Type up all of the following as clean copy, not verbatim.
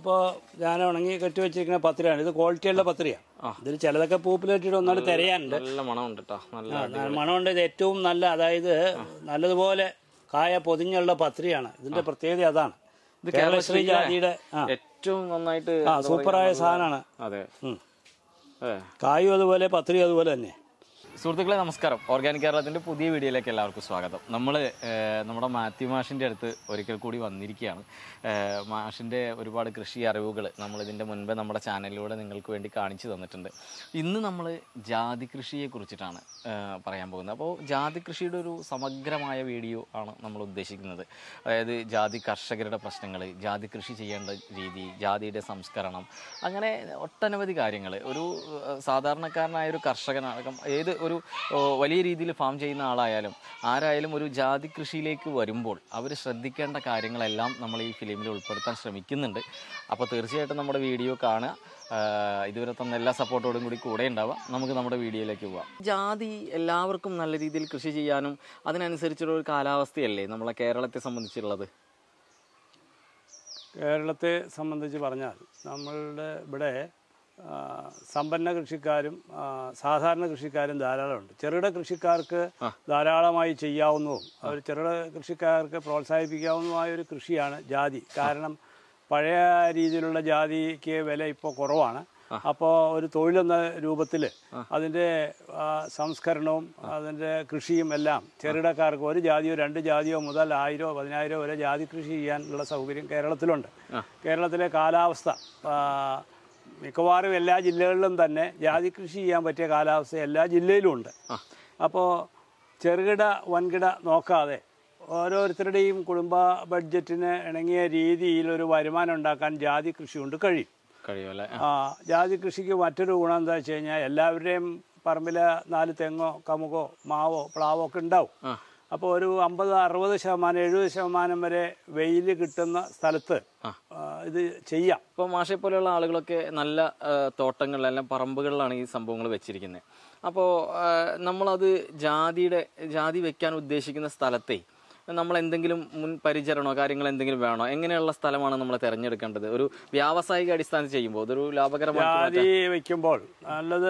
ഇതിപ്പോൾ ഞാൻ ഉണങ്ങി കെട്ടി വെച്ചിരിക്കുന്ന പത്രിയാണ്. ഇത് ക്വാളിറ്റിയുള്ള പത്രിയാണ്. ഇതിൽ ചിലതൊക്കെ പൂപ്പിലിട്ടിട്ട് ഒന്നാട് തിരയാനുണ്ട്. നല്ല മണമുണ്ട് കേട്ടോ. നല്ല മണമുണ്ട്. ഇത് ഏറ്റവും നല്ല, അതായത് നല്ലതുപോലെ കായ പൊതിഞ്ഞുള്ള പത്രിയാണ്. ഇതിന്റെ പ്രത്യേകത അതാണ്. ഇത് കേരളശ്രീ ജാതിയുടെ ഏറ്റവും നന്നായിട്ട് സൂപ്പറായ സാധനമാണ്. അതെ, കായും അതുപോലെ പത്രിയും അതുപോലെ തന്നെ. സുഹൃത്തുക്കളെ നമസ്കാരം. ഓർഗാനിക് കേരളത്തിൻ്റെ പുതിയ വീഡിയോയിലേക്ക് എല്ലാവർക്കും സ്വാഗതം. നമ്മൾ നമ്മുടെ മാത്യു മാഷിൻ്റെ അടുത്ത് ഒരിക്കൽ കൂടി വന്നിരിക്കുകയാണ്. മാഷിൻ്റെ ഒരുപാട് കൃഷി അറിവുകൾ നമ്മളിതിൻ്റെ മുൻപേ നമ്മുടെ ചാനലിലൂടെ നിങ്ങൾക്ക് വേണ്ടി കാണിച്ചു തന്നിട്ടുണ്ട്. ഇന്ന് നമ്മൾ ജാതി കൃഷിയെ കുറിച്ചിട്ടാണ് പറയാൻ പോകുന്നത്. അപ്പോൾ ജാതി കൃഷിയുടെ ഒരു സമഗ്രമായ വീഡിയോ ആണ് നമ്മൾ ഉദ്ദേശിക്കുന്നത്. അതായത് ജാതി കർഷകരുടെ പ്രശ്നങ്ങൾ, ജാതി കൃഷി ചെയ്യേണ്ട രീതി, ജാതിയുടെ സംസ്കരണം, അങ്ങനെ ഒട്ടനവധി കാര്യങ്ങൾ. ഒരു സാധാരണക്കാരനായ ഒരു കർഷകനടക്കം ഏത് ഒരു വലിയ രീതിയിൽ ഫാം ചെയ്യുന്ന ആളായാലും ആരായാലും ഒരു ജാതി കൃഷിയിലേക്ക് വരുമ്പോൾ അവർ ശ്രദ്ധിക്കേണ്ട കാര്യങ്ങളെല്ലാം നമ്മൾ ഈ ഫിലിമിൽ ഉൾപ്പെടുത്താൻ ശ്രമിക്കുന്നുണ്ട്. അപ്പോൾ തീർച്ചയായിട്ടും നമ്മുടെ വീഡിയോ കാണുക. ഇതുവരെ തന്ന എല്ലാ സപ്പോർട്ടോടും കൂടി കൂടെ ഉണ്ടാവാം. നമുക്ക് നമ്മുടെ വീഡിയോയിലേക്ക് പോവാം. ജാതി എല്ലാവർക്കും നല്ല രീതിയിൽ കൃഷി ചെയ്യാനും അതിനനുസരിച്ചുള്ള ഒരു കാലാവസ്ഥയല്ലേ നമ്മളെ കേരളത്തെ സംബന്ധിച്ചുള്ളത്? കേരളത്തെ സംബന്ധിച്ച് പറഞ്ഞാൽ നമ്മളുടെ ഇവിടെ സമ്പന്ന കൃഷിക്കാരും സാധാരണ കൃഷിക്കാരും ധാരാളമുണ്ട്. ചെറുകിട കൃഷിക്കാർക്ക് ധാരാളമായി ചെയ്യാവുന്നതും അവർ ചെറുകിട കൃഷിക്കാർക്ക് പ്രോത്സാഹിപ്പിക്കാവുന്നതുമായ ഒരു കൃഷിയാണ് ജാതി. കാരണം പഴയ രീതിയിലുള്ള ജാതിക്ക് വില ഇപ്പോൾ കുറവാണ്. അപ്പോൾ ഒരു തൊഴിലെന്ന രൂപത്തിൽ അതിൻ്റെ സംസ്കരണവും അതിൻ്റെ കൃഷിയും എല്ലാം ചെറുകിടക്കാർക്ക് ഒരു ജാതിയോ രണ്ട് ജാതിയോ മുതൽ 1000 10,000 വരെ ജാതി കൃഷി ചെയ്യാനുള്ള സൗകര്യം കേരളത്തിലുണ്ട്. കേരളത്തിലെ കാലാവസ്ഥ മിക്കവാറും എല്ലാ ജില്ലകളിലും തന്നെ ജാതി കൃഷി ചെയ്യാൻ പറ്റിയ കാലാവസ്ഥ എല്ലാ ജില്ലയിലും ഉണ്ട്. അപ്പോൾ ചെറുകിട വൻകിട നോക്കാതെ ഓരോരുത്തരുടെയും കുടുംബ ബഡ്ജറ്റിന് ഇണങ്ങിയ രീതിയിൽ ഒരു വരുമാനം ഉണ്ടാക്കാൻ ജാതി കൃഷി കൊണ്ട് കഴിയുമല്ലേ? ജാതി കൃഷിക്ക് മറ്റൊരു ഗുണം എന്താ വെച്ച് കഴിഞ്ഞാൽ എല്ലാവരുടെയും പറമ്പിൽ 4 തെങ്ങോ കമുകോ മാവോ പ്ലാവോ ഒക്കെ ഉണ്ടാവും. അപ്പോൾ ഒരു 50-60% 70% വരെ വെയിൽ കിട്ടുന്ന സ്ഥലത്ത് ഇത് ചെയ്യാം. ഇപ്പോൾ മാഷെ പോലെയുള്ള ആളുകളൊക്കെ നല്ല തോട്ടങ്ങളിലെല്ലാം പറമ്പുകളിലാണ് ഈ സംഭവങ്ങൾ വെച്ചിരിക്കുന്നത്. അപ്പോൾ നമ്മളത് ജാതി വെക്കാൻ ഉദ്ദേശിക്കുന്ന സ്ഥലത്തെ നമ്മൾ എന്തെങ്കിലും മുൻ പരിചരണോ കാര്യങ്ങൾ എന്തെങ്കിലും വേണോ? എങ്ങനെയുള്ള സ്ഥലമാണ് നമ്മൾ തിരഞ്ഞെടുക്കേണ്ടത്? ഒരു വ്യാവസായിക അടിസ്ഥാനത്തിൽ ചെയ്യുമ്പോൾ അതൊരു ലാഭകരമായി ജാതി വയ്ക്കുമ്പോൾ നല്ലത്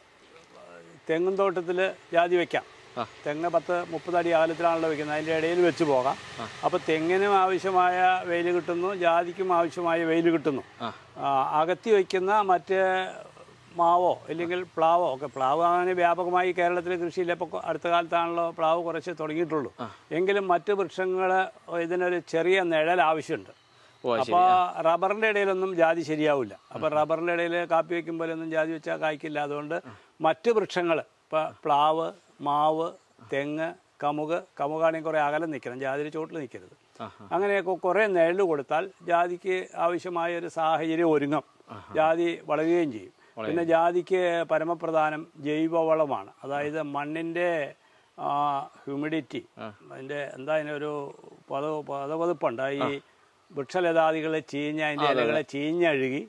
തെങ്ങും തോട്ടത്തിൽ ജാതി വെക്കാം. തെങ്ങ് 10-30 അടി അകലത്തിലാണല്ലോ വെക്കുന്നത്. അതിൻ്റെ ഇടയിൽ വെച്ച് പോകാം. അപ്പോൾ തെങ്ങിനും ആവശ്യമായ വെയിൽ കിട്ടുന്നു, ജാതിക്കും ആവശ്യമായ വെയിൽ കിട്ടുന്നു. അകത്തി വയ്ക്കുന്ന മറ്റ് മാവോ അല്ലെങ്കിൽ പ്ലാവോ ഒക്കെ, പ്ലാവ് അങ്ങനെ വ്യാപകമായി കേരളത്തിൽ കൃഷിയില്ല. ഇപ്പോൾ അടുത്ത കാലത്താണല്ലോ പ്ലാവ് കുറച്ച് തുടങ്ങിയിട്ടുള്ളൂ. എങ്കിലും മറ്റ് വൃക്ഷങ്ങൾ ഇതിനൊരു ചെറിയ നിഴൽ ആവശ്യമുണ്ട്. അപ്പോൾ റബ്ബറിൻ്റെ ഇടയിലൊന്നും ജാതി ശരിയാവില്ല. അപ്പോൾ റബ്ബറിൻ്റെ ഇടയിൽ കാപ്പി വയ്ക്കുമ്പോഴൊന്നും ജാതി വെച്ചാൽ കായ്ക്കില്ല. അതുകൊണ്ട് മറ്റ് വൃക്ഷങ്ങൾ, ഇപ്പോൾ പ്ലാവ്, മാവ്, തെങ്ങ്, കമുകാണെങ്കിൽ കുറേ അകലം നിൽക്കണം, ജാതിയുടെ ചോട്ടിൽ നിൽക്കരുത്. അങ്ങനെയൊക്കെ കുറേ നിഴൽ കൊടുത്താൽ ജാതിക്ക് ആവശ്യമായ ഒരു സാഹചര്യം ഒരുങ്ങും, ജാതി വളരുകയും ചെയ്യും. പിന്നെ ജാതിക്ക് പരമപ്രധാനം ജൈവവളമാണ്. അതായത് മണ്ണിൻ്റെ ഹ്യൂമിഡിറ്റി, അതിൻ്റെ എന്താ അതിനൊരു പദപതിപ്പുണ്ട്. ഈ വൃക്ഷലതാദികൾ ചീഞ്ഞ അതിൻ്റെ ഇലകളെ ചീഞ്ഞഴുകി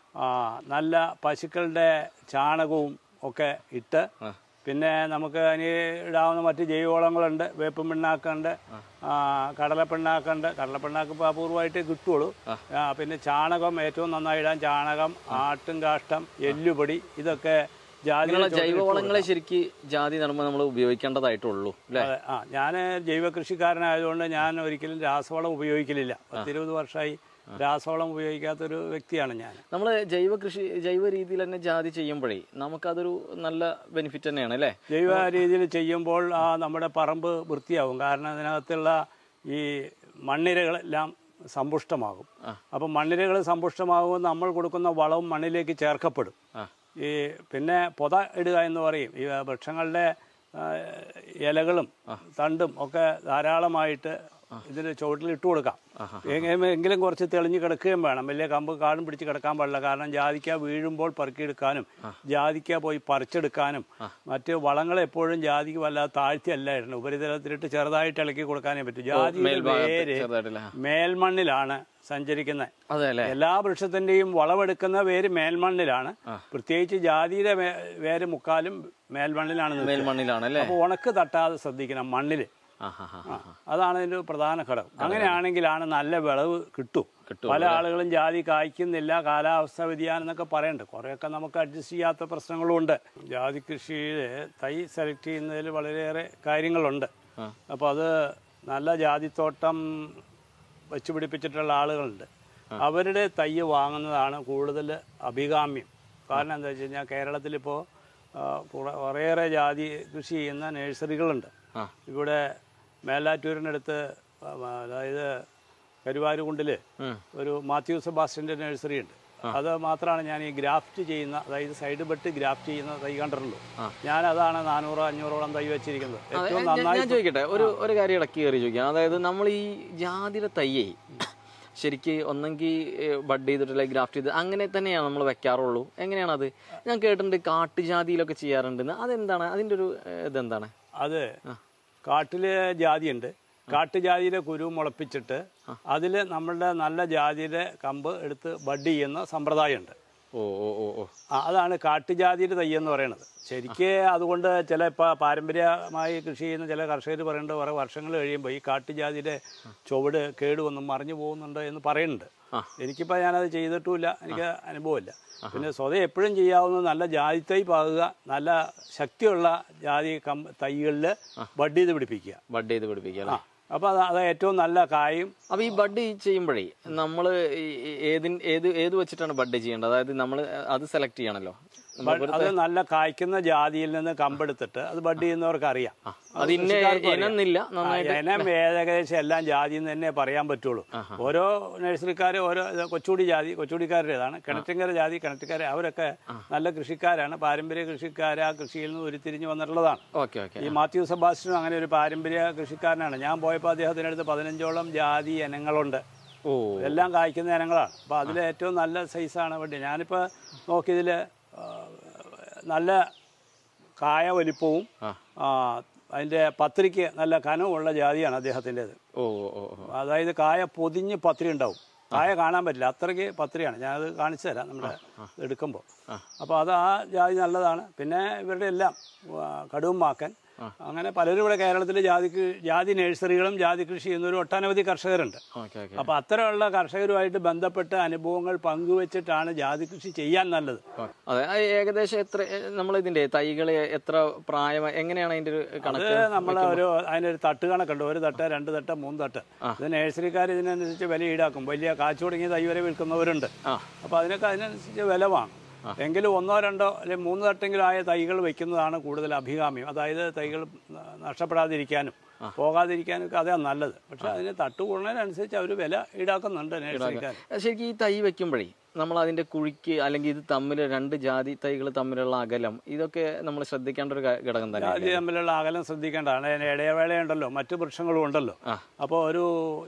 നല്ല പശുക്കളുടെ ചാണകവും ഒക്കെ ഇട്ട്, പിന്നെ നമുക്ക് അതിന് ഇടാവുന്ന മറ്റ് ജൈവവളങ്ങളുണ്ട്. വേപ്പും പിണ്ണാക്കുണ്ട്, കടലപ്പിണ്ണാക്കുണ്ട്. കടലപ്പിണ്ണാക്ക് ഇപ്പോൾ അപൂർവമായിട്ട് കിട്ടുള്ളൂ. പിന്നെ ചാണകം ഏറ്റവും നന്നായി ഇടാൻ ചാണകം, ആട്ടും കാഷ്ടം, എല്ലുപൊടി, ഇതൊക്കെ ജൈവവളങ്ങളെ ശരിക്കും ജാതി നടുമ്പോൾ നമ്മൾ ഉപയോഗിക്കേണ്ടതായിട്ടുള്ളൂ അല്ലേ? ഞാൻ ജൈവ കൃഷിക്കാരനായതുകൊണ്ട് ഞാൻ ഒരിക്കലും രാസവളം ഉപയോഗിക്കലില്ല. 10-20 വർഷമായി രാസവളം ഉപയോഗിക്കാത്തൊരു വ്യക്തിയാണ് ഞാൻ. നമ്മൾ ജൈവ രീതിയിൽ തന്നെ ജാതി ചെയ്യുമ്പോഴേ നമുക്കതൊരു നല്ല ബെനിഫിറ്റ് തന്നെയാണ് അല്ലേ? ജൈവ രീതിയിൽ ചെയ്യുമ്പോൾ നമ്മുടെ പറമ്പ് വൃത്തിയാവും. കാരണം അതിനകത്തുള്ള ഈ മണ്ണിരകളെല്ലാം സമ്പുഷ്ടമാകും. അപ്പം മണ്ണിരകൾ സമ്പുഷ്ടമാകുമ്പോൾ നമ്മൾ കൊടുക്കുന്ന വളവും മണ്ണിലേക്ക് ചേർക്കപ്പെടും. പിന്നെ പൊത ഇടുക എന്ന് പറയും. ഈ വൃക്ഷങ്ങളുടെ ഇലകളും തണ്ടും ഒക്കെ ധാരാളമായിട്ട് ഇതിൻ്റെ ചുവട്ടിൽ ഇട്ട് കൊടുക്കാം. എങ്കിലും കുറച്ച് തെളിഞ്ഞ് കിടക്കുകയും വേണം. വലിയ കാടും പിടിച്ച് കിടക്കാൻ പാടില്ല. കാരണം ജാതിക്ക വീഴുമ്പോൾ പെറുക്കിയെടുക്കാനും ജാതിക്ക പോയി പറിച്ചെടുക്കാനും മറ്റ് വളങ്ങൾ എപ്പോഴും ജാതിക്ക് വല്ലാതെ താഴ്ത്തിയല്ല ഇടണം. ഉപരിതലത്തിലിട്ട് ചെറുതായിട്ട് ഇളക്കി കൊടുക്കാനേ പറ്റും. ജാതിയുടെ വേര് മേൽമണ്ണിലാണ് സഞ്ചരിക്കുന്നത്. എല്ലാ വൃക്ഷത്തിന്റെയും വളമെടുക്കുന്ന വേര് മേൽമണ്ണിലാണ്. പ്രത്യേകിച്ച് ജാതിയുടെ വേര് മുക്കാലും മേൽമണ്ണിലാണ്. അപ്പോൾ ഉണക്ക് തട്ടാതെ ശ്രദ്ധിക്കണം മണ്ണില്. അതാണ് ഇതിന്റെ പ്രധാന ഘടകം. അങ്ങനെയാണെങ്കിലാണ് നല്ല വിളവ് കിട്ടും. കിട്ടും. പല ആളുകളും ജാതി കായ്ക്കുന്നില്ല, കാലാവസ്ഥ വ്യതിയാനം എന്നൊക്കെ പറയുന്നുണ്ട്. കുറേയൊക്കെ നമുക്ക് അഡ്ജസ്റ്റ് ചെയ്യാത്ത പ്രശ്നങ്ങളും ഉണ്ട്. ജാതി കൃഷിയിൽ തൈ സെലക്ട് ചെയ്യുന്നതിൽ വളരെയേറെ കാര്യങ്ങളുണ്ട്. അപ്പോൾ അത് നല്ല ജാതിത്തോട്ടം വെച്ച് പിടിപ്പിച്ചിട്ടുള്ള ആളുകളുണ്ട്. അവരുടെ തൈ വാങ്ങുന്നതാണ് കൂടുതൽ അഭികാമ്യം. കാരണം എന്താ വെച്ച് കഴിഞ്ഞാൽ കേരളത്തിലിപ്പോൾ കുറേയേറെ ജാതി കൃഷി ചെയ്യുന്ന നഴ്സറികളുണ്ട്. ഇവിടെ മേലാറ്റൂരിനടുത്ത്, അതായത് കരുവാരുകുണ്ടിൽ ഒരു മാത്യു സെബാസ്റ്റ്യൻ്റെ നഴ്സറി ഉണ്ട്. അത് മാത്രമാണ് ഞാൻ ഈ ഗ്രാഫ്റ്റ് ചെയ്യുന്ന, അതായത് സൈഡ് ബെട്ട് ഗ്രാഫ്റ്റ് ചെയ്യുന്ന തൈ കണ്ടിട്ടുള്ളൂ. ഞാൻ അതാണ് 400-500ഓളം തൈ വെച്ചിരിക്കുന്നത്. ഏറ്റവും നന്നായി. ഞാൻ ചോദിക്കട്ടെ, ഒരു കാര്യം ഇടയ്ക്ക് കയറി ചോദിക്കാം. അതായത് നമ്മൾ ഈ ജാതിയുടെ തയ്യേ ശരിക്ക് ഒന്നെങ്കിൽ ബഡ് ചെയ്തിട്ടുള്ള ഗ്രാഫ്റ്റ് ചെയ്ത് അങ്ങനെ തന്നെയാണ് നമ്മൾ വെക്കാറുള്ളൂ? എങ്ങനെയാണത്? ഞാൻ കേട്ടിട്ടുണ്ട് കാട്ടുജാതിയിലൊക്കെ ചെയ്യാറുണ്ടെന്ന്. അതെന്താണ് അതിൻ്റെ ഒരു ഇതെന്താണ്? അത് കാട്ടില് ജാതിയുണ്ട്. കാട്ടുജാതിയുടെ കുരു മുളപ്പിച്ചിട്ട് അതിൽ നമ്മളുടെ നല്ല ജാതിയുടെ കമ്പ് എടുത്ത് ബഡ് ചെയ്യുന്ന സമ്പ്രദായമുണ്ട്. അതാണ് കാട്ടുജാതിയുടെ തൈ എന്ന് പറയുന്നത്. ശരിക്ക് അതുകൊണ്ട് ചില പാരമ്പര്യമായി കൃഷി ചെയ്യുന്ന ചില കർഷകർ പറയുന്നുണ്ട്, കുറേ വർഷങ്ങൾ കഴിയുമ്പോൾ ഈ കാട്ടുജാതിയുടെ ചുവട് കേടുവന്നും മറിഞ്ഞു പോകുന്നുണ്ട് എന്ന് പറയുന്നുണ്ട്. എനിക്കിപ്പോൾ ഞാനത് ചെയ്തിട്ടുമില്ല, എനിക്ക് അനുഭവമില്ല. പിന്നെ സ്വതം എപ്പോഴും ചെയ്യാവുന്ന നല്ല ജാതി തൈ പാകുക, നല്ല ശക്തിയുള്ള ജാതി തൈകളിൽ ബഡ് ചെയ്ത് പിടിപ്പിക്കുക. അപ്പോൾ അത് ഏറ്റവും നല്ല കായും. അപ്പോൾ ഈ ബഡ് ചെയ്യുമ്പോഴേ നമ്മൾ ഏത് വെച്ചിട്ടാണ് ബഡ് ചെയ്യേണ്ടത്? അതായത് നമ്മൾ അത് സെലക്ട് ചെയ്യണമല്ലോ. അത് നല്ല കായ്ക്കുന്ന ജാതിയിൽ നിന്ന് കമ്പെടുത്തിട്ട് അത് ബഡ് ചെയ്യുന്നവർക്ക് അറിയാം. ഇനം ഏകദേശം എല്ലാം ജാതിയിൽ നിന്ന് തന്നെ പറയാൻ പറ്റുള്ളൂ. ഓരോ നഴ്സറിക്കാർ ഓരോ കൊച്ചുകൂടിക്കാരുടേതാണ്. കിണറ്റിങ്കര ജാതി, കിണറ്റിക്കാർ അവരൊക്കെ നല്ല കൃഷിക്കാരാണ്, പാരമ്പര്യ കൃഷിക്കാർ. ആ കൃഷിയിൽ നിന്ന് ഉരുത്തിരിഞ്ഞ് വന്നിട്ടുള്ളതാണ്. ഈ മാത്യു സെബാസ്റ്റ്യനും അങ്ങനെ ഒരു പാരമ്പര്യ കൃഷിക്കാരനാണ്. ഞാൻ പോയപ്പോൾ അദ്ദേഹത്തിനടുത്ത് 15ഓളം ജാതി ഇനങ്ങളുണ്ട്. എല്ലാം കായ്ക്കുന്ന ഇനങ്ങളാണ്. അപ്പോൾ അതിൽ ഏറ്റവും നല്ല സൈസാണ് ബഡ്. ഞാനിപ്പോൾ നോക്കിയതിൽ നല്ല കായ വലിപ്പവും അതിൻ്റെ പത്രിക്ക് നല്ല കനവുള്ള ജാതിയാണ് അദ്ദേഹത്തിൻ്റെത്. അതായത് കായ പൊതിഞ്ഞ് പത്രി ഉണ്ടാവും. കായ കാണാൻ പറ്റില്ല, അത്രയ്ക്ക് പത്രിയാണ്. ഞാനത് കാണിച്ചു തരാം നമ്മുടെ എടുക്കുമ്പോൾ. അപ്പോൾ അത് ആ ജാതി നല്ലതാണ്. പിന്നെ ഇവരുടെ എല്ലാം കടുമാക്കൻ, അങ്ങനെ പലരും ഇവിടെ കേരളത്തിൽ ജാതി നഴ്സറികളും ജാതി കൃഷി ചെയ്യുന്നവരും ഒട്ടനവധി കർഷകരുണ്ട്. അപ്പോൾ അത്തരമുള്ള കർഷകരുമായിട്ട് ബന്ധപ്പെട്ട അനുഭവങ്ങൾ പങ്കുവെച്ചിട്ടാണ് ജാതി കൃഷി ചെയ്യാൻ നല്ലത്. അതെ. ഏകദേശം എത്ര നമ്മൾ ഇതിന്റെ തൈകളെ എത്ര പ്രായം എങ്ങനെയാണ് അതിന്റെ ഒരു കണക്ക്? നമ്മൾ അതിനൊരു തട്ട് കണക്കുണ്ട്. 1 തട്ട്, 2 തട്ട്, 3 തട്ട്. ഇത് നഴ്സറിക്കാർ ഇതിനനുസരിച്ച് വില ഈടാക്കും. വലിയ കാച്ചു തുടങ്ങിയ തൈ വരെ വിൽക്കുന്നവരുണ്ട്. അപ്പോൾ അതിനനുസരിച്ച് വില വാങ്ങും. എങ്കിലും 1, 2 അല്ലെങ്കിൽ 3 തട്ടെങ്കിലും ആയ തൈകൾ വയ്ക്കുന്നതാണ് കൂടുതൽ അഭികാമ്യം. അതായത് തൈകൾ നഷ്ടപ്പെടാതിരിക്കാനും പോകാതിരിക്കാനും ഒക്കെ അതാണ് നല്ലത്. പക്ഷെ അതിന് തട്ട് കൂടുന്നതിനനുസരിച്ച് അവർ വില ഈടാക്കുന്നുണ്ട് നഴ്സറിക്കാർ. ശരിക്കും ഈ തൈ വെക്കുമ്പോഴേ നമ്മൾ അതിന്റെ കുഴിക്ക് അല്ലെങ്കിൽ ഇത് തമ്മിൽ 2 ജാതി തൈകൾ തമ്മിലുള്ള അകലം, ഇതൊക്കെ നമ്മൾ ശ്രദ്ധിക്കേണ്ട ഒരു ഘടകം തന്നെ. ജാതി തമ്മിലുള്ള അകലം ശ്രദ്ധിക്കേണ്ടതാണ്. അതിന് ഇടവേളയുണ്ടല്ലോ, മറ്റു വൃക്ഷങ്ങളും ഉണ്ടല്ലോ. അപ്പോൾ ഒരു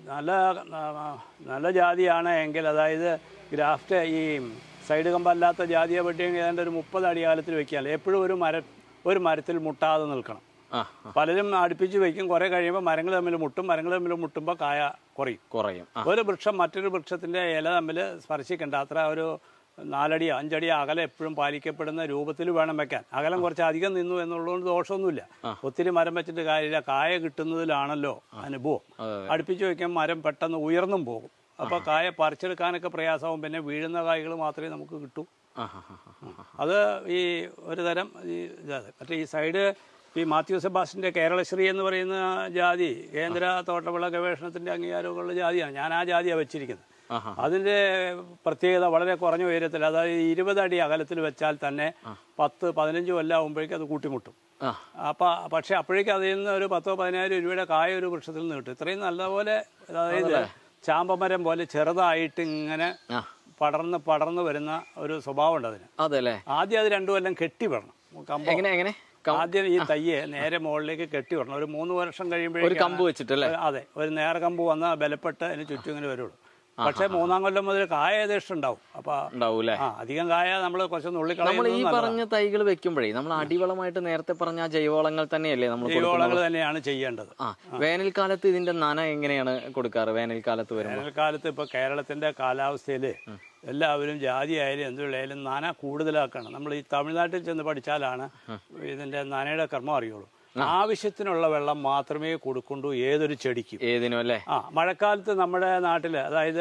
നല്ല ജാതിയാണ് എങ്കിൽ, അതായത് ഗ്രാഫ്റ്റ് ഈ സൈഡ് കമ്പല്ലാത്ത ജാതിയെ വെട്ടിയെങ്കിൽ ഏതാണ്ട് ഒരു 30 അടി അകലത്തിൽ വെക്കുകയല്ല. എപ്പോഴും ഒരു മരത്തിൽ മുട്ടാതെ നിൽക്കണം. പലരും അടുപ്പിച്ച് വയ്ക്കും. കുറെ കഴിയുമ്പോൾ മരങ്ങൾ തമ്മിൽ മുട്ടുമ്പോൾ കായ കുറയും. ഒരു വൃക്ഷം മറ്റൊരു വൃക്ഷത്തിന്റെ ഇല തമ്മിൽ സ്പർശിക്കേണ്ട അത്ര ഒരു 4 അടിയോ 5 അടിയോ അകലം എപ്പോഴും പാലിക്കപ്പെടുന്ന രൂപത്തിൽ വേണം വെക്കാൻ. അകലം കുറച്ച് അധികം നിന്നു എന്നുള്ളതുകൊണ്ട് ദോഷമൊന്നുമില്ല. ഒത്തിരി മരം വെച്ചിട്ട് കാര്യമില്ല. കായ കിട്ടുന്നതിലാണല്ലോ അനുഭവം. അടുപ്പിച്ച് വയ്ക്കാൻ മരം പെട്ടെന്ന് ഉയർന്നും പോകും. അപ്പോൾ കായ പറിച്ചെടുക്കാനൊക്കെ പ്രയാസമാവും. പിന്നെ വീഴുന്ന കായകൾ മാത്രമേ നമുക്ക് കിട്ടൂ. അത് ഈ ഒരു തരം മറ്റേ ഈ സൈഡ് ഈ മാത്യു സെബാസ്റ്റ്യൻ്റെ കേരളശ്രീ എന്ന് പറയുന്ന ജാതി കേന്ദ്ര തോട്ടവിള ഗവേഷണത്തിൻ്റെ അംഗീകാരമുള്ള ജാതിയാണ്. ഞാൻ ആ ജാതിയാണ് വെച്ചിരിക്കുന്നത്. അതിൻ്റെ പ്രത്യേകത വളരെ കുറഞ്ഞ ഉയരത്തിൽ, അതായത് 20 അടി അകലത്തിൽ വെച്ചാൽ തന്നെ 10-15 കൊല്ലം ആകുമ്പോഴേക്കും അത് കൂട്ടിമുട്ടും. പക്ഷെ അപ്പോഴേക്കും അതിൽ നിന്ന് ഒരു 10,000-15,000 രൂപയുടെ കായ ഒരു വൃക്ഷത്തിൽ നിന്ന് കിട്ടും. ഇത്രയും നല്ലപോലെ, അതായത് ചാമ്പമരം പോലെ ചെറുതായിട്ട് ഇങ്ങനെ പടർന്ന് വരുന്ന ഒരു സ്വഭാവം ഉണ്ട് അതിന്. അതല്ലേ. ആദ്യം അത് 2 കൊല്ലം കെട്ടിവിടണം. ആദ്യം ഈ തയ്യെ നേരെ മുകളിലേക്ക് കെട്ടിവിടണം. ഒരു 3 വർഷം കഴിയുമ്പോഴേക്കും കമ്പ് വെച്ചിട്ടല്ലേ? അതെ, ഒരു നേരെ കമ്പ് വന്നാൽ ബലപ്പെട്ട് അതിന് ചുറ്റും ഇങ്ങനെ വരുള്ളൂ. പക്ഷെ 3-ാം കൊല്ലം മുതൽ കായ ഏകദേശം ഉണ്ടാവും. അപ്പൊ അധികം കായ നമ്മൾ കുറച്ച് നമ്മൾ ഈ പറഞ്ഞ തൈകൾ വെക്കുമ്പോഴേ നമ്മൾ അടിവളമായിട്ട് നേരത്തെ പറഞ്ഞ ജൈവവളങ്ങൾ തന്നെയല്ലേ? നമ്മൾ ജൈവവളങ്ങൾ തന്നെയാണ് ചെയ്യേണ്ടത്. വേനൽക്കാലത്ത് ഇതിന്റെ നന എങ്ങനെയാണ് കൊടുക്കാറ്? വേനൽക്കാലത്ത് ഇപ്പൊ കേരളത്തിന്റെ കാലാവസ്ഥയിൽ എല്ലാവരും ജാതി ആയാലും എന്തുള്ളായാലും നന കൂടുതലാക്കണം. നമ്മൾ ഈ തമിഴ്നാട്ടിൽ ചെന്ന് പഠിച്ചാലാണ് ഇതിന്റെ നനയുടെ ക്രമം അറിയുള്ളൂ. ആവശ്യത്തിനുള്ള വെള്ളം മാത്രമേ കൊടുക്കണ്ടൂ ഏതൊരു ചെടിക്കും. ഏതിനും അല്ലേ? മഴക്കാലത്ത് നമ്മുടെ നാട്ടില്, അതായത്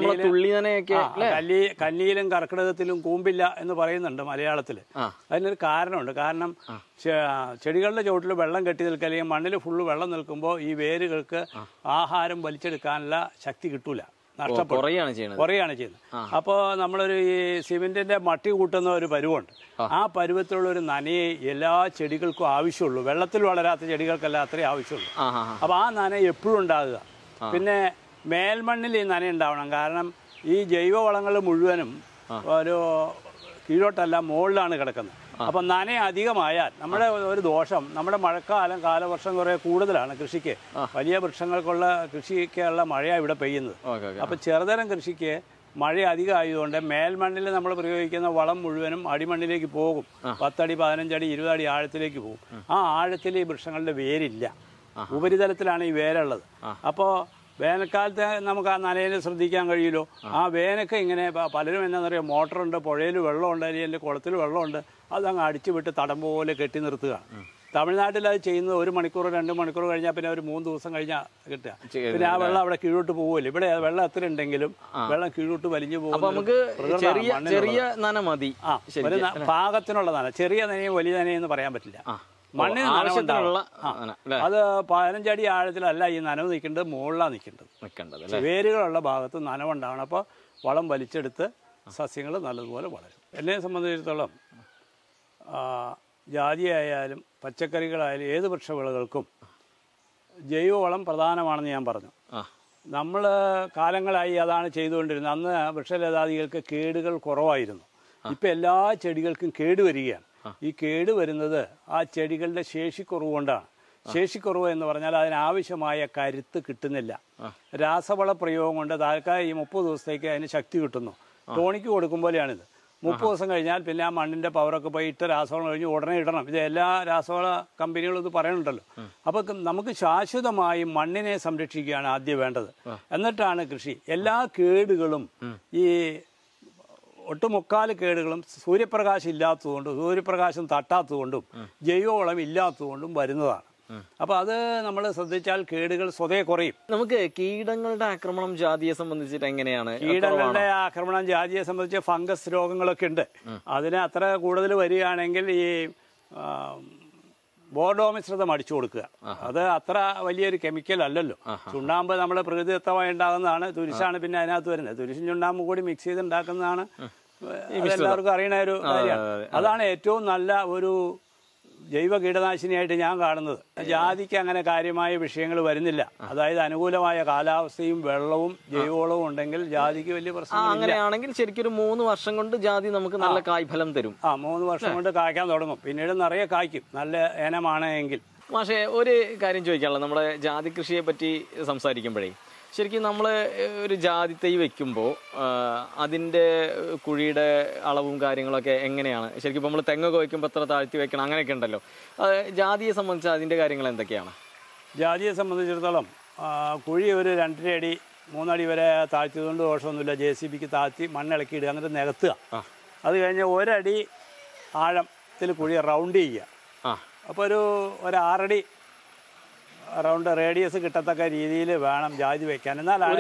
കന്നിയിലും കർക്കിടകത്തിലും കൂമ്പില്ല എന്ന് പറയുന്നുണ്ട് മലയാളത്തില്. അതിനൊരു കാരണമുണ്ട്. കാരണം ചെടികളുടെ ചുവട്ടിൽ വെള്ളം കെട്ടി നിൽക്കുക, അല്ലെങ്കിൽ മണ്ണിൽ ഫുള്ള് വെള്ളം നിൽക്കുമ്പോൾ ഈ വേരുകൾക്ക് ആഹാരം വലിച്ചെടുക്കാനുള്ള ശക്തി കിട്ടൂല, കുറയാണ് ചെയ്യുന്നത്. അപ്പോൾ നമ്മളൊരു ഈ സിമെന്റിന്റെ മട്ടി കൂട്ടുന്ന ഒരു പരുവുണ്ട്. ആ പരുവത്തിലുള്ള ഒരു നനയെ എല്ലാ ചെടികൾക്കും ആവശ്യമുള്ളൂ. വെള്ളത്തിൽ വളരാത്ത ചെടികൾക്കല്ല അത്രയും ആവശ്യമുള്ളൂ. അപ്പോൾ ആ നന എപ്പോഴും ഉണ്ടാകുക. പിന്നെ മേൽമണ്ണിൽ ഈ നന ഉണ്ടാവണം. കാരണം ഈ ജൈവവളങ്ങൾ മുഴുവനും ഒരു കീഴോട്ടല്ല മുകളിലാണ് കിടക്കുന്നത്. അപ്പം നന അധികമായാൽ നമ്മുടെ ഒരു ദോഷം, നമ്മുടെ മഴക്കാലം കാലവർഷം കുറേ കൂടുതലാണ് കൃഷിക്ക്. വലിയ വൃക്ഷങ്ങൾക്കുള്ള കൃഷിക്കുള്ള മഴയാണ് ഇവിടെ പെയ്യുന്നത്. അപ്പം ചെറുതരം കൃഷിക്ക് മഴ അധികമായതുകൊണ്ട് മേൽമണ്ണിൽ നമ്മൾ പ്രയോഗിക്കുന്ന വളം മുഴുവനും അടിമണ്ണിലേക്ക് പോകും. 10 അടി 15 അടി 20 അടി ആഴത്തിലേക്ക് പോകും. ആ ആഴത്തിൽ ഈ വൃക്ഷങ്ങളുടെ വേരില്ല, ഉപരിതലത്തിലാണ് ഈ വേരുള്ളത്. അപ്പോൾ വേനൽക്കാലത്ത് നമുക്ക് ആ നനയെ ശ്രദ്ധിക്കാൻ കഴിയുമല്ലോ. ആ വേനൊക്കെ ഇങ്ങനെ പലരും എന്താണെന്ന് പറയുക, മോട്ടറുണ്ട്, പുഴയിൽ വെള്ളമുണ്ട്, അല്ലെങ്കിൽ കുളത്തിൽ വെള്ളമുണ്ട്, അതങ്ങ് അടിച്ചു വിട്ട് തടം പോലെ കെട്ടി നിർത്തുക. തമിഴ്നാട്ടിൽ അത് ചെയ്യുന്നത് 1 മണിക്കൂർ 2 മണിക്കൂർ കഴിഞ്ഞാൽ പിന്നെ ഒരു 3 ദിവസം കഴിഞ്ഞാൽ കിട്ടുക. പിന്നെ ആ വെള്ളം അവിടെ കീഴോട്ട് പോകുമല്ലോ. ഇവിടെ വെള്ളം എത്ര ഉണ്ടെങ്കിലും വെള്ളം കീഴോട്ട് വലിഞ്ഞു പോകും. പാകത്തിനുള്ള നന, ചെറിയ നനയും വലിയ നനയെന്ന് പറയാൻ പറ്റില്ല. മണ്ണിന് നനവുണ്ടാവുള്ള അത് 15 അടി ആഴത്തിലല്ല ഈ നനവ് നിൽക്കേണ്ടത്, മുകളിലാണ് നിൽക്കേണ്ടത്. വേരുകളുള്ള ഭാഗത്ത് നനവുണ്ടാവണം. അപ്പോൾ വളം വലിച്ചെടുത്ത് സസ്യങ്ങൾ നല്ലതുപോലെ വളരും. എന്നെ സംബന്ധിച്ചിടത്തോളം ജാതിയായാലും പച്ചക്കറികളായാലും ഏത് വൃക്ഷവിളകൾക്കും ജൈവവളം പ്രധാനമാണെന്ന് ഞാൻ പറഞ്ഞു. നമ്മൾ കാലങ്ങളായി അതാണ് ചെയ്തുകൊണ്ടിരുന്നത്. അന്ന് വൃക്ഷലതാദികൾക്ക് കേടുകൾ കുറവായിരുന്നു. ഇപ്പം എല്ലാ ചെടികൾക്കും കേട് വരികയാണ്. ഈ കേട് വരുന്നത് ആ ചെടികളുടെ ശേഷിക്കുറവ് കൊണ്ടാണ്. ശേഷിക്കുറവ് എന്ന് പറഞ്ഞാൽ അതിനാവശ്യമായ കരുത്ത് കിട്ടുന്നില്ല. രാസവള പ്രയോഗം കൊണ്ട് താൽക്കാലം ഈ 30 ദിവസത്തേക്ക് അതിന് ശക്തി കിട്ടുന്നു. ടോണിക്ക് കൊടുക്കും പോലെയാണിത്. 30 ദിവസം കഴിഞ്ഞാൽ പിന്നെ ആ മണ്ണിൻ്റെ പവറൊക്കെ പോയി ഇട്ട രാസവളം കഴിഞ്ഞ് ഉടനെ ഇടണം. ഇത് എല്ലാ രാസവള കമ്പനികളും ഇത് പറയുന്നുണ്ടല്ലോ. അപ്പോൾ നമുക്ക് ശാശ്വതമായി മണ്ണിനെ സംരക്ഷിക്കുകയാണ് ആദ്യം വേണ്ടത്. എന്നിട്ടാണ് കൃഷി. എല്ലാ കേടുകളും ഈ ഒട്ടുമുക്കാൽ കേടുകളും സൂര്യപ്രകാശം ഇല്ലാത്തതുകൊണ്ടും സൂര്യപ്രകാശം തട്ടാത്തതുകൊണ്ടും ജൈവവളം ഇല്ലാത്തതുകൊണ്ടും വരുന്നതാണ്. അപ്പോൾ അത് നമ്മൾ ശ്രദ്ധിച്ചാൽ കേടുകൾ സ്വതേ കുറയും. നമുക്ക് കീടങ്ങളുടെ ആക്രമണം ജാതിയെ സംബന്ധിച്ചിട്ട് എങ്ങനെയാണ്? കീടങ്ങളുടെ ആക്രമണം ജാതിയെ സംബന്ധിച്ച് ഫംഗസ് രോഗങ്ങളൊക്കെ ഉണ്ട്. അതിന് അത്ര കൂടുതൽ വരികയാണെങ്കിൽ ഈ ബോർഡോ മിശ്രിതം അടിച്ചു കൊടുക്കുക. അത് അത്ര വലിയൊരു കെമിക്കൽ അല്ലല്ലോ. ചുണ്ണാമ്പ് നമ്മൾ പ്രകൃതിദത്തമായി ഉണ്ടാകുന്നതാണ്. തുരിശാണ് പിന്നെ അതിനകത്ത് വരുന്നത്. തുരിശും ചുണ്ണാമ്പും കൂടി മിക്സ് ചെയ്ത് ഉണ്ടാക്കുന്നതാണ്. എല്ലാവർക്കും അറിയണ ഒരു കാര്യമാണ്. അതാണ് ഏറ്റവും നല്ല ഒരു ജൈവ കീടനാശിനിയായിട്ട് ഞാൻ കാണുന്നത്. ജാതിക്ക് അങ്ങനെ കാര്യമായ വിഷയങ്ങൾ വരുന്നില്ല. അതായത് അനുകൂലമായ കാലാവസ്ഥയും വെള്ളവും ജൈവവളവും ഉണ്ടെങ്കിൽ ജാതിക്ക് വലിയ പ്രശ്നം. അങ്ങനെയാണെങ്കിൽ ശരിക്കും 3 വർഷം കൊണ്ട് ജാതി നമുക്ക് നല്ല കായ്ഫലം തരും. 3 വർഷം കൊണ്ട് കായ്ക്കാൻ തുടങ്ങും. പിന്നീട് നിറയെ കായ്ക്കും, നല്ല ഇനമാണ് എങ്കിൽ. പക്ഷേ ഒരു കാര്യം ചോദിക്കാനുള്ളത്, നമ്മുടെ ജാതി കൃഷിയെ പറ്റി സംസാരിക്കുമ്പോഴേ ശരിക്കും നമ്മൾ ഒരു ജാതി തൈ വെക്കുമ്പോൾ അതിൻ്റെ കുഴിയുടെ അളവും കാര്യങ്ങളൊക്കെ എങ്ങനെയാണ്? ശരിക്കും ഇപ്പോൾ നമ്മൾ തെങ്ങൊക്കെ വയ്ക്കുമ്പോൾ എത്ര താഴ്ത്തി വെക്കണം അങ്ങനെയൊക്കെ ഉണ്ടല്ലോ. ജാതിയെ സംബന്ധിച്ച് അതിൻ്റെ കാര്യങ്ങൾ എന്തൊക്കെയാണ്? ജാതിയെ സംബന്ധിച്ചിടത്തോളം കുഴി ഒരു 2.5 അടി 3 അടി വരെ താഴ്ത്തിയതുകൊണ്ട് ദോഷമൊന്നുമില്ല. JCBക്ക് താഴ്ത്തി മണ്ണിളക്കി ഇടുക, എന്നിട്ട് നികത്തുക. അത് കഴിഞ്ഞ് 1 അടി ആഴത്തിൽ കുഴി റൗണ്ട് ചെയ്യുക. അപ്പോൾ ഒരു 6 അടി റൗണ്ട് റേഡിയസ് കിട്ടത്തക്ക രീതിയിൽ വേണം ജാതി വെക്കാൻ.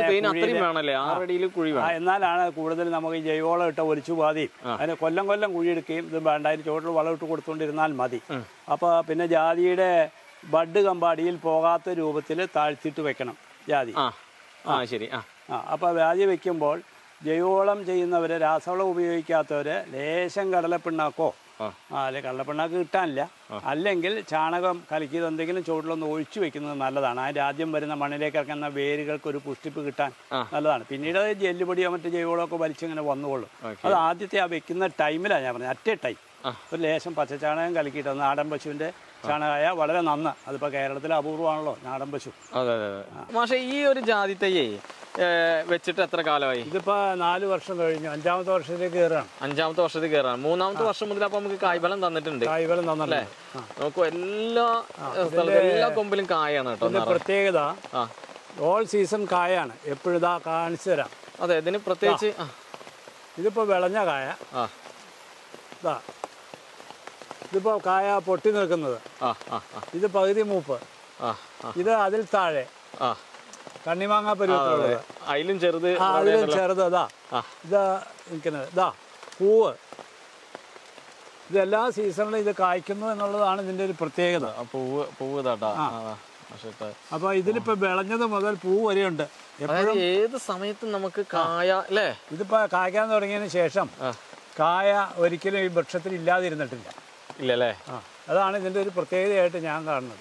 എന്നാലാണ് കൂടുതൽ നമുക്ക് ഈ ജൈവവളം ഇട്ട ഒലിച്ചു പാതി. അതിന് കൊല്ലം കുഴിയെടുക്കുകയും ഇത് വേണ്ട, അതിന് ചുവട്ടിൽ വളം ഇട്ട് കൊടുത്തുകൊണ്ടിരുന്നാൽ മതി. അപ്പോൾ പിന്നെ ജാതിയുടെ ബഡ് കമ്പാടിയിൽ പോകാത്ത രൂപത്തിൽ താഴ്ത്തിയിട്ട് വെക്കണം ജാതി. ശരി. അപ്പോൾ ജാതി വെക്കുമ്പോൾ ജൈവവളം ചെയ്യുന്നവർ, രാസവളം ഉപയോഗിക്കാത്തവർ ലേശം കടലപ്പിണ്ണാക്കോ അല്ലെ കടലപ്പിണ്ണാക്ക് കിട്ടാനില്ല, അല്ലെങ്കിൽ ചാണകം കലക്കിയത് എന്തെങ്കിലും ചുവട്ടിലൊന്ന് ഒഴിച്ചു വെക്കുന്നത് നല്ലതാണ്. അതിൻ്റെ ആദ്യം വരുന്ന മണ്ണിലേക്ക് ഇറങ്ങുന്ന വേരുകൾക്ക് ഒരു പുഷ്ടിപ്പ് കിട്ടാൻ നല്ലതാണ്. പിന്നീട് ജെല്ലുപൊടിയോ മറ്റു ജൈവവളമൊക്കെ വലിച്ചിങ്ങനെ വന്നുകൊള്ളും. അത് ആദ്യത്തെ ആ വെക്കുന്ന ടൈമിലാണ് ഞാൻ പറഞ്ഞത്, അറ്റേ ടൈം ഒരു ലേശം പച്ചച്ചാണകം കലക്കിയിട്ട് നാടൻ പശുവിൻ്റെ ചാണകമായ വളരെ നന്ന്. അതിപ്പോൾ കേരളത്തിൽ അപൂർവമാണല്ലോ നാടൻ പശു. പക്ഷേ ഈ ഒരു ജാതി തൈയെ വെച്ചിട്ട് എത്ര കാലമായി? ഇതിപ്പോൾ 4 വർഷം കഴിഞ്ഞു. 5ാമത്തെ വർഷത്തിലേക്ക് കയറാണ്. 5ാമത്തെ വർഷത്തേക്ക് കയറാണ്. 3ാമത്തെ വർഷം മുതൽ അപ്പോൾ നമുക്ക് കായ്ഫലം തന്നിട്ടുണ്ട്. കായ്ഫലം തന്നല്ലേ? നോക്കൂ, എല്ലാ സ്ഥലത്തും എല്ലാ കൊമ്പിലും കായാണ് കേട്ടോ. പ്രത്യേകത ഓൾ സീസൺ കായാണ്. എപ്പോഴും ഇതാ കാണിച്ചു തരാം. അതെ, ഇതിന് പ്രത്യേകിച്ച് ഇതിപ്പോൾ വിളഞ്ഞ കായ. ഇതാ ഇതിപ്പോൾ കായ പൊട്ടി നിൽക്കുന്നത്, ഇത് പകുതി മൂപ്പ്, ഇത് അതിൽ താഴെ കണ്ണിമാങ്ങ പരുവത്തിലുള്ളത്, അതിലും ചെറുത്, അതിലും ചെറുത് ഇതാ നിൽക്കുന്നത്, ഇതാ പൂവ്. ഇത് എല്ലാ സീസണിലും ഇത് കായ്ക്കുന്നു എന്നുള്ളതാണ് ഇതിന്റെ ഒരു പ്രത്യേകത. പൂവ് അപ്പൊ ഇതിലിപ്പോ വിളഞ്ഞത് മുതൽ പൂ വരെയുണ്ട്. എപ്പോഴും ഏത് സമയത്തും നമുക്ക് കായ അല്ലേ? ഇതിപ്പോ കായ്ക്കാൻ തുടങ്ങിയതിന് ശേഷം കായ ഒരിക്കലും ഈ വൃക്ഷത്തിൽ ഇല്ലാതിരുന്നിട്ടില്ല. ഇല്ലല്ലേ? അതാണ് ഇതിന്റെ ഒരു പ്രത്യേകതയായിട്ട് ഞാൻ കാണുന്നത്.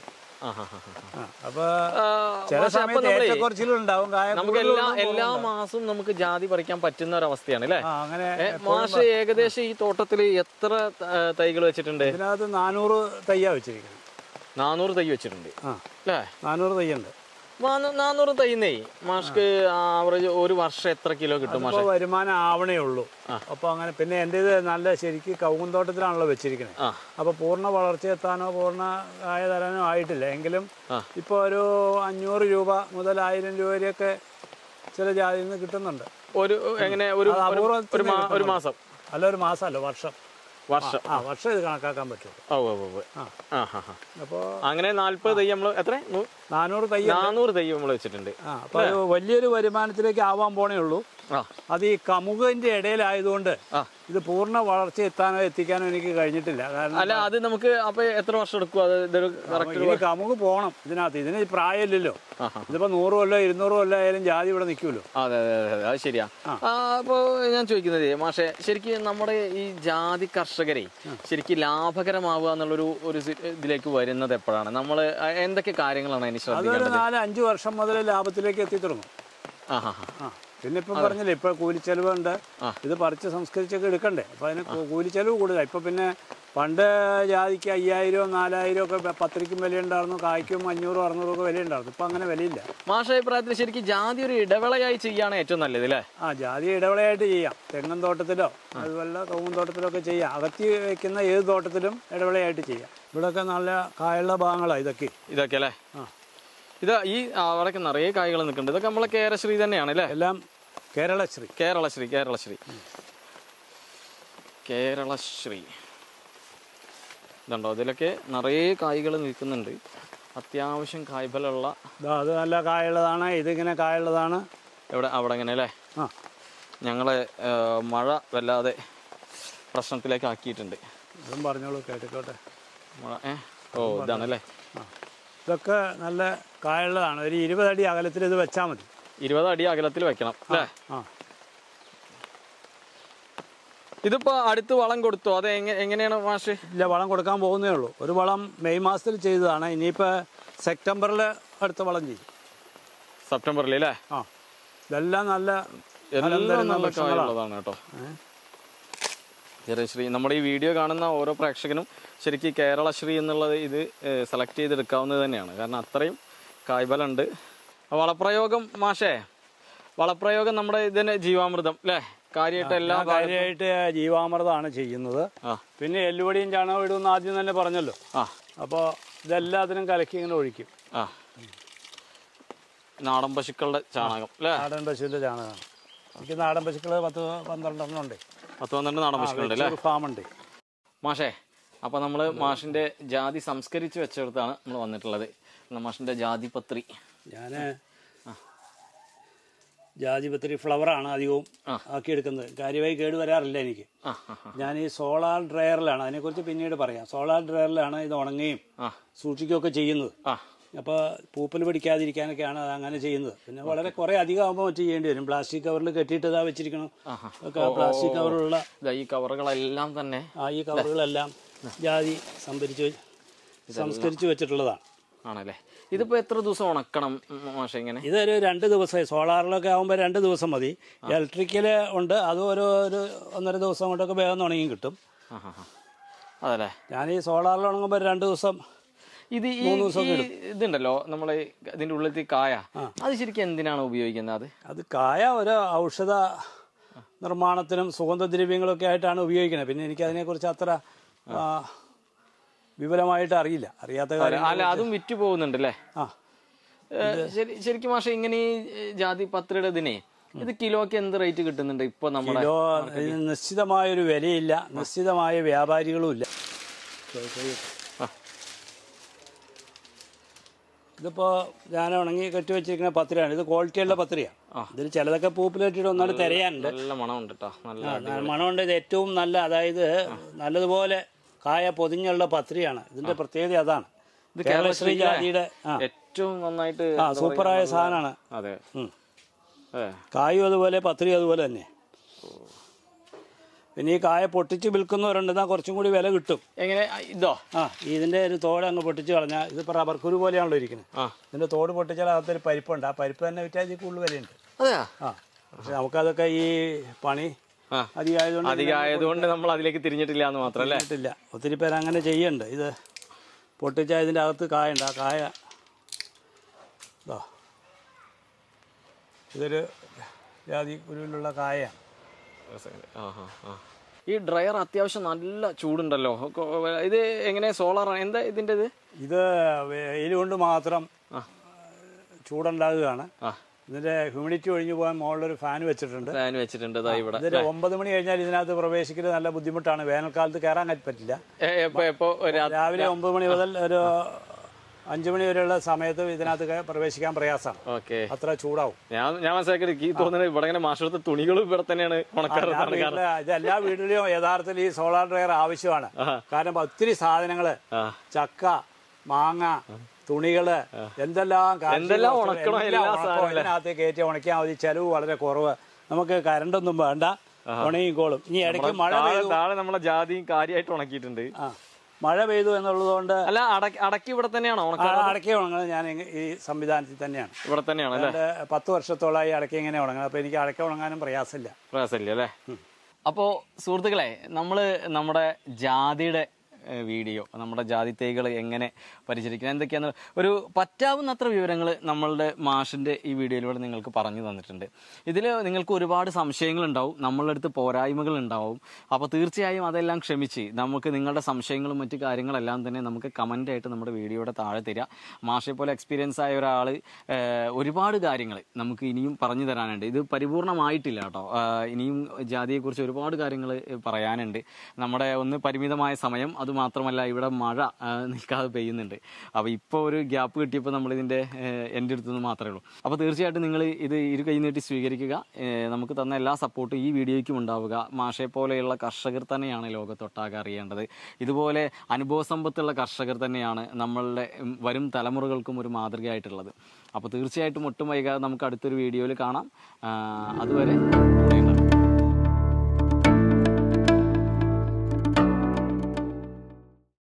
അപ്പൊ ചില സമയത്ത് ഏറ്റക്കുറച്ചിലുണ്ടാവും. നമുക്ക് എല്ലാ മാസവും നമുക്ക് ജാതി പറിക്കാൻ പറ്റുന്ന ഒരവസ്ഥയാണ് അല്ലേ? അങ്ങനെ മാഷ് ഏകദേശം ഈ തോട്ടത്തിൽ എത്ര തൈകൾ വെച്ചിട്ടുണ്ട്? ഇതിനകത്ത് 400 തയ്യാ വെച്ചിരിക്കുന്നത്. 400 തൈ വെച്ചിട്ടുണ്ട് അല്ലേ? 400 തയ്യുണ്ട്. 400 തൈന്നേ മാഷ്ക്ക് ആവറേജ് ഒരു വർഷം എത്ര കിലോ കിട്ടും? വരുമാനം ആവണേ ഉള്ളൂ. അപ്പൊ അങ്ങനെ പിന്നെ എൻ്റെ ഇത് നല്ല ശരിക്കും കവുങ്ങുന്തോട്ടത്തിലാണല്ലോ വെച്ചിരിക്കുന്നത്. അപ്പൊ പൂർണ്ണ വളർച്ച എത്താനോ പൂർണ്ണ കായ തരാനോ ആയിട്ടില്ല. എങ്കിലും ഇപ്പൊ ഒരു 500 രൂപ മുതൽ 1000 രൂപ വരെയൊക്കെ ചില ജാതിയിൽ നിന്ന് കിട്ടുന്നുണ്ട്. എങ്ങനെ ഒരു മാസം അല്ല, ഒരു മാസമല്ല, വർഷം ഇത് കണക്കാക്കാൻ പറ്റുള്ളൂ. അപ്പൊ അങ്ങനെ 40 തൈ നമ്മൾ എത്ര 400 തൈ നമ്മൾ വെച്ചിട്ടുണ്ട്. അപ്പൊ വലിയൊരു വരുമാനത്തിലേക്ക് ആവാൻ പോണേ ഉള്ളൂ. അത് ഈ കമുകിന്റെ ഇടയിലായതുകൊണ്ട് ഇത് പൂർണ്ണ വളർച്ച എത്തിക്കാനോ എനിക്ക് കഴിഞ്ഞിട്ടില്ല. കാരണം അല്ല, അത് നമുക്ക് അപ്പൊ എത്ര വർഷം എടുക്കും? അത് കമുക് പോണം ഇതിനകത്ത്. ഇതിന് പ്രായമില്ലല്ലോ. ഇതിപ്പോ 100 കൊല്ലോ 200 കൊല്ലോ ആയാലും ജാതി ഇവിടെ നിൽക്കുമല്ലോ. അതെ അത് ശരിയാ. അപ്പൊ ഞാൻ ചോദിക്കുന്നത് മാഷെ, ശരിക്കും നമ്മുടെ ഈ ജാതി കർഷകരെ ശരിക്കും ലാഭകരമാവുക എന്നുള്ളൊരു ഇതിലേക്ക് വരുന്നത് എപ്പോഴാണ്? നമ്മള് എന്തൊക്കെ കാര്യങ്ങളാണ് അതിന് ശ്രദ്ധിക്കേണ്ടത്? 4-5 വർഷം മുതൽ ലാഭത്തിലേക്ക് എത്തി തുടങ്ങും. പിന്നെ ഇപ്പം പറഞ്ഞില്ലേ, ഇപ്പൊ കൂലിച്ചെലവുണ്ട്. ഇത് പറിച്ച് സംസ്കരിച്ചൊക്കെ എടുക്കണ്ടേ. അപ്പൊ അതിന് കൂലിച്ചെലവ് കൂടുതലാണ്. ഇപ്പൊ പിന്നെ പണ്ട് ജാതിക്ക് 5000 4000 ഒക്കെ പത്രിക്കും വിലയുണ്ടായിരുന്നു, കായ്ക്കും 500-600 ഒക്കെ വിലയുണ്ടായിരുന്നു. ഇപ്പൊ അങ്ങനെ വിലയില്ല. മാഷ അഭിപ്രായത്തിൽ ശരിക്കും ജാതി ഒരു ഇടവേളയായി ചെയ്യാണ് ഏറ്റവും നല്ലത് അല്ലേ? ജാതി ഇടവേളയായിട്ട് ചെയ്യാം. തെങ്ങൻ തോട്ടത്തിലോ അതുപോലെ കവുങ്ങൻ തോട്ടത്തിലോ ഒക്കെ ചെയ്യാം. അകത്തി വെക്കുന്ന ഏത് തോട്ടത്തിലും ഇടവേളയായിട്ട് ചെയ്യാം. ഇവിടെയൊക്കെ നല്ല കായുള്ള ഭാഗങ്ങളാണ് ഇതൊക്കെ അല്ലേ? ഇത് ഈ അവിടെയൊക്കെ നിറയെ കായ്കൾ നിൽക്കുന്നുണ്ട്. ഇതൊക്കെ നമ്മളെ കേരശ്രീ തന്നെയാണ് അല്ലേ? എല്ലാം കേരളശ്രീ. ഇതുണ്ടോ? ഇതിലൊക്കെ നിറയെ കായ്കൾ നിൽക്കുന്നുണ്ട്. അത്യാവശ്യം കായ്ഫലമുള്ള, അത് നല്ല കായുള്ളതാണ്. ഇതിങ്ങനെ കായുള്ളതാണ്. അവിടെ ഇങ്ങനെ അല്ലേ? ഞങ്ങളെ മഴ വല്ലാതെ പ്രശ്നത്തിലേക്ക് ആക്കിയിട്ടുണ്ട്. ഇതും പറഞ്ഞോളൂ, കേട്ടിക്കോട്ടെ. മഴ ഇതാണല്ലേ? ഇതൊക്കെ നല്ല കായുള്ളതാണ്. ഒരു 20 അടി അകലത്തിൽ ഇത് വെച്ചാൽ മതി. 20 അടി അകലത്തിൽ വെക്കണം അല്ലേ? ഇതിപ്പോ അടുത്ത് വളം കൊടുത്തോ? അത് എങ്ങനെയാണ് മാഷ്? ഇല്ല, വളം കൊടുക്കാൻ പോകുന്നേ ഉള്ളൂ. ഒരു വളം മെയ് മാസത്തിൽ ചെയ്തതാണ്. ഇനിയിപ്പോ സെപ്റ്റംബറിൽ അടുത്ത വളം ചെയ്യും. സെപ്റ്റംബറിൽ അല്ലേ? ഇതെല്ലാം നല്ല കായുള്ളതാണ് കേട്ടോ. കേരളശ്രീ, നമ്മുടെ ഈ വീഡിയോ കാണുന്ന ഓരോ പ്രേക്ഷകനും ശരിക്കും കേരളശ്രീ എന്നുള്ളത് ഇത് സെലക്ട് ചെയ്തെടുക്കാവുന്നത് തന്നെയാണ്. കാരണം അത്രയും കായ്ഫലമുണ്ട്. വളപ്രയോഗം മാഷേ, വളപ്രയോഗം നമ്മുടെ ഇതിന് ജീവാമൃതം അല്ലേ? കാര്യമായിട്ട് ജീവാമൃതമാണ് ചെയ്യുന്നത്. പിന്നെ എല്ലുപൊടിയും ചാണകം ഇടുമെന്ന് ആദ്യം തന്നെ പറഞ്ഞല്ലോ. അപ്പോൾ ഇതെല്ലാത്തിനും കലക്കി ഇങ്ങനെ ഒഴിക്കും. നാടൻ പശുക്കളുടെ ചാണകം അല്ലേ? നാടൻ പശുവിന്റെ ചാണകമാണ്. എനിക്ക് നാടൻ പശുക്കള് 10-12 ഉണ്ട്. 10-12 നാടൻ പശുക്കളുണ്ട് അല്ലേ? ഫാമുണ്ട്. മാഷേ, അപ്പൊ നമ്മള് മാഷിന്റെ ജാതി സംസ്കരിച്ച് വെച്ചെടുത്താണ് നമ്മൾ വന്നിട്ടുള്ളത്. മാഷിന്റെ ജാതിപത്രി ഞാന് ജാതിപത്രി ഫ്ലവറാണ് അധികവും ആക്കിയെടുക്കുന്നത്. കാര്യമായി കേട് വരാറില്ല എനിക്ക്. ഞാൻ ഈ സോളാർ ഡ്രയറിലാണ്, അതിനെക്കുറിച്ച് പിന്നീട് പറയാം. സോളാർ ഡ്രയറിലാണ് ഇത് ഉണങ്ങുകയും സൂക്ഷിക്കുകയൊക്കെ ചെയ്യുന്നത്. അപ്പോൾ പൂപ്പൽ പിടിക്കാതിരിക്കാനൊക്കെയാണ് അത് അങ്ങനെ ചെയ്യുന്നത്. പിന്നെ വളരെ കുറേ അധികം ആകുമ്പോൾ ചെയ്യേണ്ടി വരും. പ്ലാസ്റ്റിക് കവറിൽ കെട്ടിയിട്ട് ഇതാ വെച്ചിരിക്കണം. പ്ലാസ്റ്റിക് കവറുള്ള ഈ കവറുകളെല്ലാം തന്നെ ഈ കവറുകളെല്ലാം ജാതി സംസ്കരിച്ച് വെച്ചിട്ടുള്ളതാണ്. ആണല്ലേ? ഇതിപ്പോ എത്ര ദിവസം ഉണക്കണം മാഷെ? ഇങ്ങനെ ഇതൊരു 2 ദിവസം. സോളാറിലൊക്കെ ആകുമ്പോൾ 2 ദിവസം മതി. ഇലക്ട്രിക്കല് ഉണ്ട്, അത് ഒരു 1.5 ദിവസം കൊണ്ടൊക്കെ വേഗം ഉണങ്ങിയും കിട്ടും. അതല്ലേ? ഞാൻ ഈ സോളാറിൽ ഉണങ്ങുമ്പോൾ 2 ദിവസം ഇത് ഇതുണ്ടല്ലോ നമ്മളെ ഇതിന്റെ ഉള്ളിലത്തെ കായ, അത് ശരിക്കും എന്തിനാണ് ഉപയോഗിക്കുന്നത്? അത് കായ ഒരു ഔഷധ നിർമ്മാണത്തിനും സുഗന്ധദ്രവ്യങ്ങളൊക്കെ ആയിട്ടാണ് ഉപയോഗിക്കുന്നത്. പിന്നെ എനിക്ക് അതിനെക്കുറിച്ച് അത്ര വിപുലമായിട്ട് അറിയാത്ത കാര്യം. അല്ല, അതും വിറ്റ് പോകുന്നുണ്ടല്ലേ? ശരിക്കും മാഷെ, ഇങ്ങനെ ഈ ജാതി പത്രിയുടെ ഇതിനെ ഇത് കിലോക്ക് എന്ത് റേറ്റ് കിട്ടുന്നുണ്ട് ഇപ്പൊ? നമ്മുടെ കിലോ നിശ്ചിതമായൊരു വിലയില്ല, നിശ്ചിതമായ വ്യാപാരികളും ഇല്ല. ഇതിപ്പോൾ ഞാൻ ഉണങ്ങി കെട്ടി വെച്ചിരിക്കുന്ന പത്രിയാണ്. ഇത് ക്വാളിറ്റിയുള്ള പത്രിയാണ്. ഇതിൽ ചിലതൊക്കെ പൂപ്പിലേറ്റിട്ട് ഒന്നാണ് തിരയാനുണ്ട്. നല്ല മണമുണ്ട് കേട്ടോ. നല്ല മണമുണ്ട്. ഇത് ഏറ്റവും നല്ല, അതായത് നല്ലതുപോലെ കായ പൊതിഞ്ഞുള്ള പത്രിയാണ്. ഇതിന്റെ പ്രത്യേകത അതാണ്. ഇത് കേരളശ്രീ ജാതിയുടെ ഏറ്റവും നന്നായിട്ട് സൂപ്പറായ സാധനമാണ്. അതെ, കായും അതുപോലെ പത്രിയും അതുപോലെ തന്നെ. പിന്നെ ഈ കായ പൊട്ടിച്ച് വിൽക്കുന്നവരുണ്ട്, എന്നാൽ കുറച്ചും കൂടി വില കിട്ടും. എങ്ങനെ ഇതോ? ഇതിന്റെ ഒരു തോട് അങ്ങ് പൊട്ടിച്ച് കളഞ്ഞാൽ, ഇതിപ്പോൾ റബ്ബർ കുരു പോലെയാണല്ലോ ഇരിക്കുന്നത്. ഇതിന്റെ തോട് പൊട്ടിച്ചാൽ അകത്തൊരു പരിപ്പുണ്ട്. ആ പരിപ്പ് തന്നെ വിറ്റാൽ ഇതിൽ കൂടുതൽ വിലയുണ്ട്. പക്ഷെ നമുക്കതൊക്കെ ഈ പണി അധികമായതുകൊണ്ട് നമ്മൾ അതിലേക്ക് തിരിഞ്ഞിട്ടില്ല എന്ന് മാത്രമല്ല. ഒത്തിരി പേര് അങ്ങനെ ചെയ്യുന്നുണ്ട്. ഇത് പൊട്ടിച്ചാൽ ഇതിൻ്റെ അകത്ത് കായ ഉണ്ട്. ആ കായ ഇതൊരു ജാതി കുരുവിലുള്ള കായയാണ്. ഈ ഡ്രയർ അത്യാവശ്യം നല്ല ചൂടുണ്ടല്ലോ. ഇത് എങ്ങനെ സോളാറാണ്? എന്താ ഇതിൻ്റെ ഇത് വെയിൽ കൊണ്ട് മാത്രം ചൂടുണ്ടാകുകയാണ്. ഇതിന്റെ ഹ്യൂമിഡിറ്റി ഒഴിഞ്ഞു പോകാൻ മുകളിലൊരു ഫാൻ വെച്ചിട്ടുണ്ട്. ഇതിൽ 9 മണി കഴിഞ്ഞാൽ ഇതിനകത്ത് പ്രവേശിക്കുന്നത് നല്ല ബുദ്ധിമുട്ടാണ്. വേനൽക്കാലത്ത് കയറാൻ പറ്റില്ല. രാവിലെ 9 മണി മുതൽ ഒരു 5 മണി വരെയുള്ള സമയത്ത് ഇതിനകത്ത് പ്രവേശിക്കാൻ പ്രയാസമാണ്. അത്ര ചൂടാവും. ഞാൻ മനസ്സിലാക്കി തോന്നുന്നത് ഇവിടെ ഇങ്ങനെ മാഷത്തെ തുണികളും ഇവിടെ തന്നെയാണ് ഉണക്കാറ്. ഇതെല്ലാ വീട്ടിലും യഥാർത്ഥത്തിൽ ഈ സോളാർ ഡ്രയർ ആവശ്യമാണ്. കാരണം ഒത്തിരി സാധനങ്ങള്, ചക്ക, മാങ്ങ, തുണികള്, എന്തെല്ലാം ഇതിനകത്ത് കയറ്റി ഉണക്കിയാൽ മതി. ചെലവ് വളരെ കുറവ്. നമുക്ക് കരണ്ടൊന്നും വേണ്ട, ഉണങ്ങിക്കോളും. ഇനി ഇടയ്ക്ക് മഴ താഴെ നമ്മളെ ജാതിയും കാര്യമായിട്ട് ഉണക്കിയിട്ടുണ്ട്. മഴ പെയ്തു എന്നുള്ളതുകൊണ്ട്. അല്ല, അടക്കി ഇവിടെ തന്നെയാണോ അടക്കി ഉണങ്ങുന്നത്? ഞാൻ ഈ സംവിധാനത്തിൽ തന്നെയാണ്. ഇവിടെ തന്നെയാണ്. 10 വർഷത്തോളമായി അടക്കി ഇങ്ങനെ ഉണങ്ങുന്നത്. അപ്പൊ എനിക്ക് അടക്ക ഉണങ്ങാനും പ്രയാസമില്ല അല്ലേ? അപ്പോൾ സുഹൃത്തുക്കളെ, നമ്മുടെ ജാതിയുടെ വീഡിയോ, നമ്മുടെ ജാതി തൈകൾ എങ്ങനെ പരിചരിക്കണം, എന്തൊക്കെയാന്ന് ഒരു പറ്റാവുന്നത്ര വിവരങ്ങൾ നമ്മളുടെ മാഷിൻ്റെ ഈ വീഡിയോയിലൂടെ നിങ്ങൾക്ക് പറഞ്ഞു തന്നിട്ടുണ്ട്. ഇതിൽ നിങ്ങൾക്ക് ഒരുപാട് സംശയങ്ങളുണ്ടാവും, നമ്മളുടെ അടുത്ത് പോരായ്മകൾ ഉണ്ടാവും. അപ്പോൾ തീർച്ചയായും അതെല്ലാം ക്ഷമിച്ച് നമുക്ക് നിങ്ങളുടെ സംശയങ്ങളും മറ്റു കാര്യങ്ങളെല്ലാം തന്നെ നമുക്ക് കമൻ്റായിട്ട് നമ്മുടെ വീഡിയോയുടെ താഴെ തരിക. മാഷെ പോലെ എക്സ്പീരിയൻസ് ആയ ഒരാൾ ഒരുപാട് കാര്യങ്ങൾ നമുക്ക് ഇനിയും പറഞ്ഞു തരാനുണ്ട്. ഇത് പരിപൂർണമായിട്ടില്ല കേട്ടോ. ഇനിയും ജാതിയെക്കുറിച്ച് ഒരുപാട് കാര്യങ്ങൾ പറയാനുണ്ട്. നമ്മുടെ പരിമിതമായ സമയം, മാത്രമല്ല ഇവിടെ മഴ നിൽക്കാതെ പെയ്യുന്നുണ്ട്. അപ്പോൾ ഇപ്പോൾ ഒരു ഗ്യാപ്പ് കിട്ടിയപ്പോൾ നമ്മളിതിൻ്റെ എൻ്റെ അടുത്തുനിന്ന് മാത്രമേ ഉള്ളൂ. അപ്പോൾ തീർച്ചയായിട്ടും നിങ്ങൾ ഇത് ഇരു കൈ നീട്ടി സ്വീകരിക്കുക. നമുക്ക് തന്ന എല്ലാ സപ്പോർട്ടും ഈ വീഡിയോയ്ക്കും ഉണ്ടാവുക. മാഷെ പോലെയുള്ള കർഷകർ തന്നെയാണ് ലോകത്തൊട്ടാകെ അറിയേണ്ടത്. ഇതുപോലെ അനുഭവസമ്പത്തുള്ള കർഷകർ തന്നെയാണ് നമ്മളുടെ വരും തലമുറകൾക്കും ഒരു മാതൃകയായിട്ടുള്ളത്. അപ്പോൾ തീർച്ചയായിട്ടും ഒട്ടും വൈകാതെ നമുക്ക് അടുത്തൊരു വീഡിയോയിൽ കാണാം. അതുവരെ